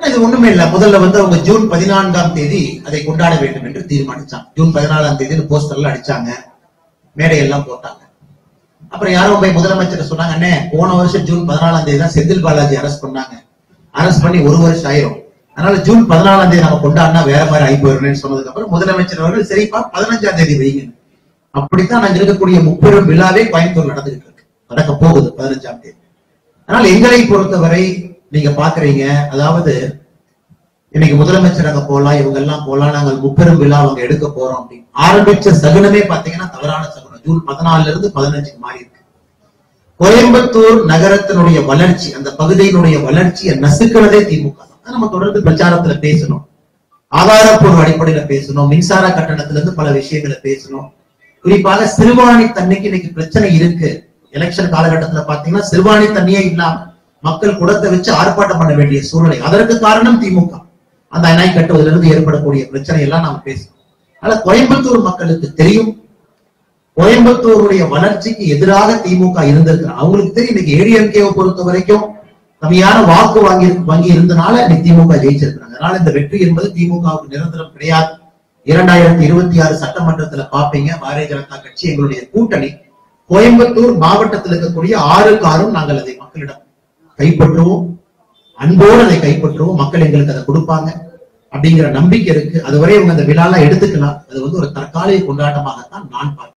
இது ஒண்ணுமே இல்ல. முதல்ல அவங்க ஜூன் 14ஆம் தேதி அதை கொண்டாட வேண்டும் என்று தீர்மானிச்சாங்க. ஜூன் 14ஆம் தேதி போஸ்டர்ல அடிச்சாங்க, மேடையெல்லாம் போட்டாங்க. அப்புறம் யாரும் போய் முதலமைச்சர் சொன்னாங்க, அண்ணே போன வருஷம் ஜூன் 14ஆம் தேதி தான் செந்தில் பாலாஜி அரெஸ்ட் பண்ணாங்க, அரெஸ்ட் பண்ணி 1 வருஷம் ஆயிரும், அதனால ஜூன் 14ஆம் தேதி நம்ம கொண்டாடினா வேற மாதிரி ஆகி போயிடணும்னு சொன்னதுக்கு அப்புறம் முதலமைச்சர் அவர்கள் சரிப்பா 15ஆம் தேதி வைங்க. அப்படித்தான் நாங்க இருக்கக்கூடிய முப்பெரும் விழாவே கோயம்புத்தூர் நடந்துகிட்டு இருக்கு, நடக்க போகுது 15ஆம் தேதி. அதனால எங்களை பொறுத்தவரை நீங்க பாக்குறீங்க, அதாவது இன்னைக்கு முதலமைச்சர் அங்க போலாம், இவங்க எல்லாம் போலாம், நாங்கள் முப்பெரும் விழா அவங்க எடுக்க போறோம் அப்படின்னு ஆரம்பிச்ச சகுனமே பாத்தீங்கன்னா தவறான சகுனம். ஜூன் 14 இருந்து 15 மாறி இருக்கு. கோயம்புத்தூர் நகரத்தினுடைய வளர்ச்சி, அந்த பகுதியினுடைய வளர்ச்சியை நசுக்கிறதே திமுக தான். நம்ம தொடர்ந்து பிரச்சாரத்துல பேசணும், ஆதாரப்பூர்வ அடிப்படையில பேசணும், மின்சார கட்டணத்துல இருந்து பல விஷயங்களை பேசணும். குறிப்பாக சிறுவாணி தண்ணிக்கு இன்னைக்கு பிரச்சனை இருக்கு. எலெக்ஷன் காலகட்டத்துல பாத்தீங்கன்னா சிறுவாணி தண்ணியே இல்லாம மக்கள் குடத்தை வச்சு ஆர்ப்பாட்டம் பண்ண வேண்டிய சூழ்நிலை. அதற்கு காரணம் திமுக. அந்த அணை கட்டுவதிலிருந்து ஏற்படக்கூடிய பிரச்சனை எல்லாம் நாம பேசணும். ஆனா கோயம்புத்தூர் மக்களுக்கு தெரியும், கோயம்புத்தூருடைய வளர்ச்சிக்கு எதிராக திமுக இருந்திருக்கிறார். அவங்களுக்கு தெரியும் இன்னைக்கு ஏடிஎம்கேவை பொறுத்த வரைக்கும் கம்மியான வாக்கு வாங்கி இருந்தனால இன்னைக்கு திமுக ஜெயிச்சிருக்கிறாங்க. அதனால இந்த வெற்றி என்பது திமுகவுக்கு நிரந்தரம் கிடையாது. 2026 சட்டமன்றத்துல பாப்பீங்க, பாரதிய ஜனதா கட்சி எங்களுடைய கூட்டணி கோயம்புத்தூர் மாவட்டத்தில் இருக்கக்கூடிய 6 காரும் நாங்கள் அதை மக்களிடம் கைப்பற்றுவோம், அன்போடு அதை கைப்பற்றுவோம், மக்கள் எங்களுக்கு அதை கொடுப்பாங்க அப்படிங்கிற நம்பிக்கை இருக்கு. அதுவரை அவங்க அந்த விழாலாம் எடுத்துக்கலாம். அது ஒரு தற்காலிக கொண்டாட்டமாகத்தான் நான் பார்க்கிறேன்.